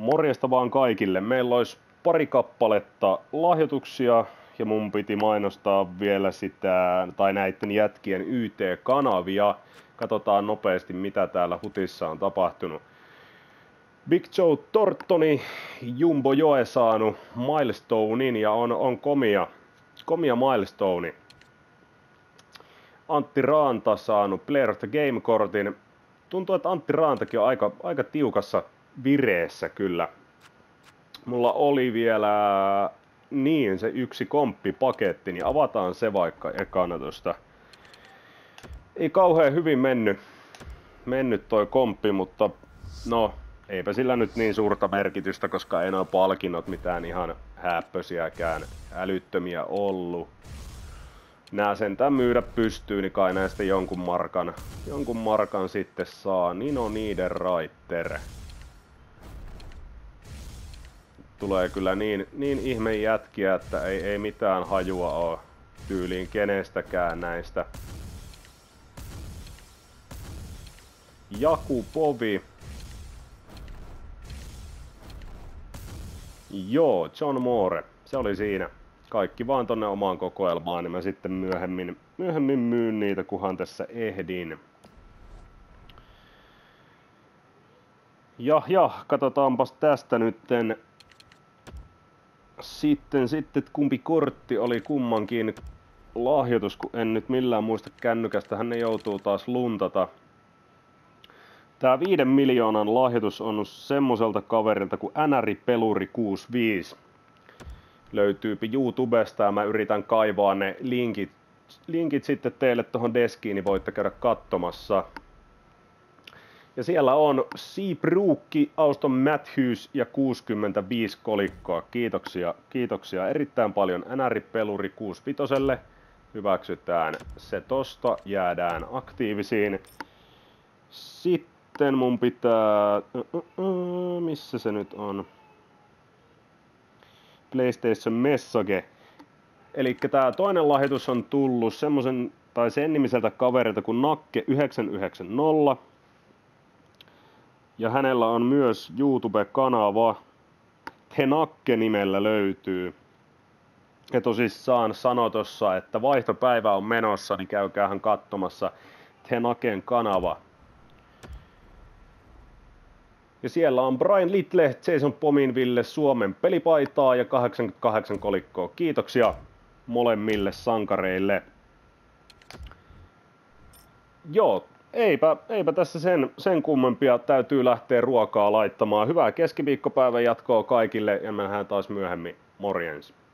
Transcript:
Morjesta vaan kaikille. Meillä olisi pari kappaletta lahjoituksia ja mun piti mainostaa vielä sitä, tai näiden jätkien YT-kanavia. Katsotaan nopeasti, mitä täällä hutissa on tapahtunut. Big Joe Torttoni, Jumbo Joe saanut milestonein ja on komia milestone. Antti Raanta saanut Player of the Game-kortin. Tuntuu, että Antti Raantakin on aika tiukassa vireessä kyllä. Mulla oli vielä se yksi komppipaketti, niin avataan se vaikka ekana tosta. Ei kauhean hyvin mennyt toi komppi, mutta no eipä sillä nyt niin suurta merkitystä, koska ei nuo palkinnot mitään ihan häppösiäkään älyttömiä ollut. Nää sentään myydä pystyy, niin kai näistä jonkun markan sitten saa. Nino Niederreiter. Tulee kyllä niin ihme jätkiä, että ei mitään hajua oo tyyliin kenestäkään näistä. Jakupovi. Joo, John Moore. Se oli siinä. Kaikki vaan tonne omaan kokoelmaan, niin mä sitten myöhemmin myyn niitä, kunhan tässä ehdin. Ja, katsotaanpas tästä nytten. Sitten kumpi kortti oli kummankin lahjoitus, kun en nyt millään muista kännykästä, hän ne joutuu taas luntata. Tää 5 miljoonan lahjoitus on semmoselta kaverilta kuin NRI-peluri65. Löytyypi YouTubesta ja mä yritän kaivaa ne linkit sitten teille tohon deskiin, niin voitte käydä katsomassa. Ja siellä on Seabrookki, Auston Matthews ja 65 kolikkoa. Kiitoksia erittäin paljon NR-peluri 65. Hyväksytään se tosta, jäädään aktiivisiin. Sitten mun pitää... missä se nyt on? PlayStation Message. Eli tää toinen lahjoitus on tullut sen nimiseltä kaverilta kuin Nakke990. Ja hänellä on myös YouTube-kanava. Tenakke-nimellä löytyy. Ja tosissaan sanoi tossa, että vaihtopäivä on menossa, niin käykäähän katsomassa Tenaken kanava. Ja siellä on Brian Little, Jason Pominville, Suomen pelipaitaa ja 88 kolikkoa. Kiitoksia molemmille sankareille. Joo, eipä tässä sen kummempia, täytyy lähteä ruokaa laittamaan. Hyvää keskiviikkopäivän jatkoa kaikille ja me nähdään taas myöhemmin. Morjens.